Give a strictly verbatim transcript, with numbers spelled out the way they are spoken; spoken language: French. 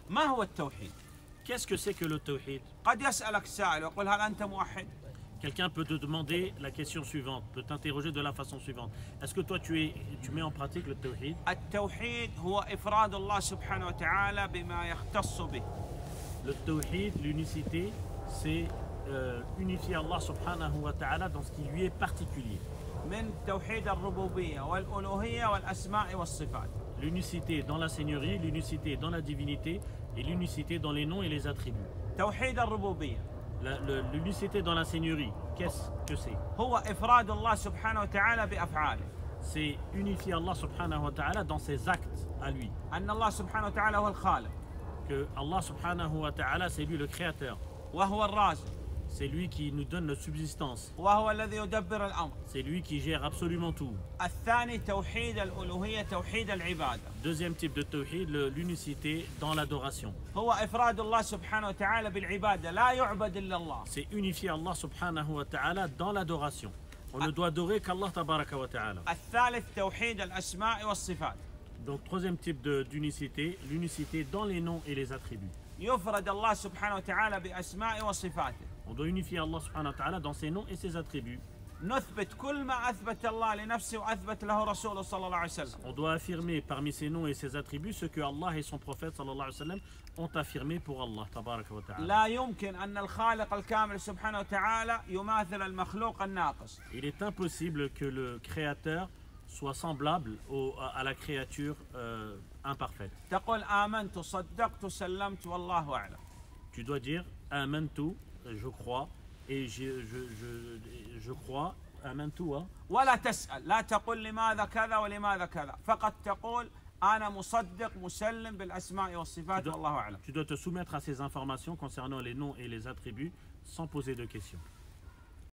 ما هو التوحيد؟ Qu'est-ce que c'est que le tawhid? قد يسألك سائل ويقول هل أنت موحد؟ Quelqu'un peut te demander la question suivante, peut t'interroger de la façon suivante. Est-ce que toi tu, es, tu mets en pratique le tawhid? التوحيد هو إفراد الله سبحانه وتعالى بما يختص به. Le tawhid, l'unicité, c'est euh, unifier Allah subhanahu wa ta'ala dans ce qui lui est particulier. من توحيد الربوبية والألوهية والأسماء والصفات. L'unicité dans la seigneurie, l'unicité dans la divinité et l'unicité dans les noms et les attributs. توحيد الربوبية La- le- L'unicité dans la seigneurie, qu'est-ce que c'est? هو إفراد الله سبحانه وتعالى بأفعاله. C'est unifier Allah subhanahu wa ta'ala dans ses actes à lui. أن الله سبحانه وتعالى هو الخالق Que Allah subhanahu wa ta'ala, c'est lui le créateur. وهو الرازق C'est lui qui nous donne notre subsistance. وهو الذي يدبر الأمر. C'est lui qui gère absolument tout. الثاني توحيد الألوهية توحيد العبادة. Deuxième type de tawhid, le- l'unicité dans l'adoration. هو إفراد الله سبحانه وتعالى بالعبادة لا يعبد إلا الله. C'est unifier Allah subhanahu wa ta'ala dans l'adoration. On ne doit adorer qu'Allah tabaraka wa ta'ala. الثالث توحيد الأسماء والصفات. Donc troisième type de- d'unicité, l'unicité dans les noms et les attributs. يفرد الله سبحانه وتعالى بأسماء وصفاته. On doit unifier Allah subhanahu wa ta'ala dans ses noms et ses attributs. نثبت كل ما أثبت الله لنفسه وأثبت له رسوله صلى الله عليه وسلم. On doit affirmer parmi ses noms et ses attributs ce que Allah et son prophète sallallahu alayhi wa sallam ont affirmé pour Allah tabaraka wa ta'ala. لا يمكن أن الخالق الكامل سبحانه وتعالى يماثل المخلوق الناقص. Il est impossible que le créateur soit semblable au- à la créature euh, imparfaite. تقول آمنت صدقت سلمت والله أعلم. Tu dois dire amantu, je crois, et je, je, je, je crois, amantu, hein? ولا تسأل لا تقول لماذا كذا ولماذا كذا فقط تقول أنا مصدق مسلم بالأسماء والصفات Tu dois- والله أعلم. Tu dois te soumettre à ces informations concernant les noms et les attributs sans poser de questions.